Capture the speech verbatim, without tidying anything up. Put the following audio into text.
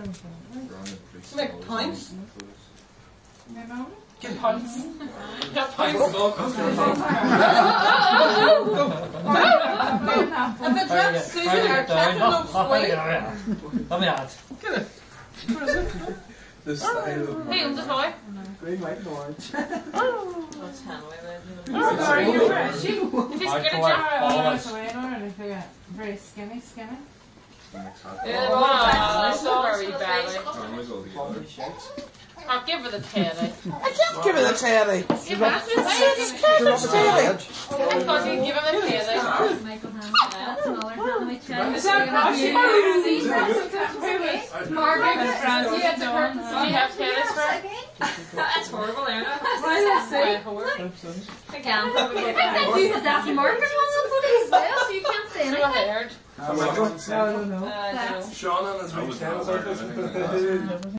Make points. Get points. Get points. If it drops Susan or Captain no sweet. Come here. Get it. What is it? The style. Hey, the toy. Green, white, and orange. What's Hanway? She's good at very skinny, skinny. Yeah, wow, so very badly. I'll give her the teddy. I can't give her the teddy. Give her the teddy. It's Catherine's teddy. I fucking give him the teddy. Michael Hanley. That's another Hanley teddy. Is that Margaret and Francie at the curtains. Do you have teddies for her? That's horrible, isn't it? Why is it? I can't. I think you had Daphne Margaret on the footy as well, so you can't say So anything. haired. Michael? No, I don't know. Uh, I don't know. Sean and his wee tails.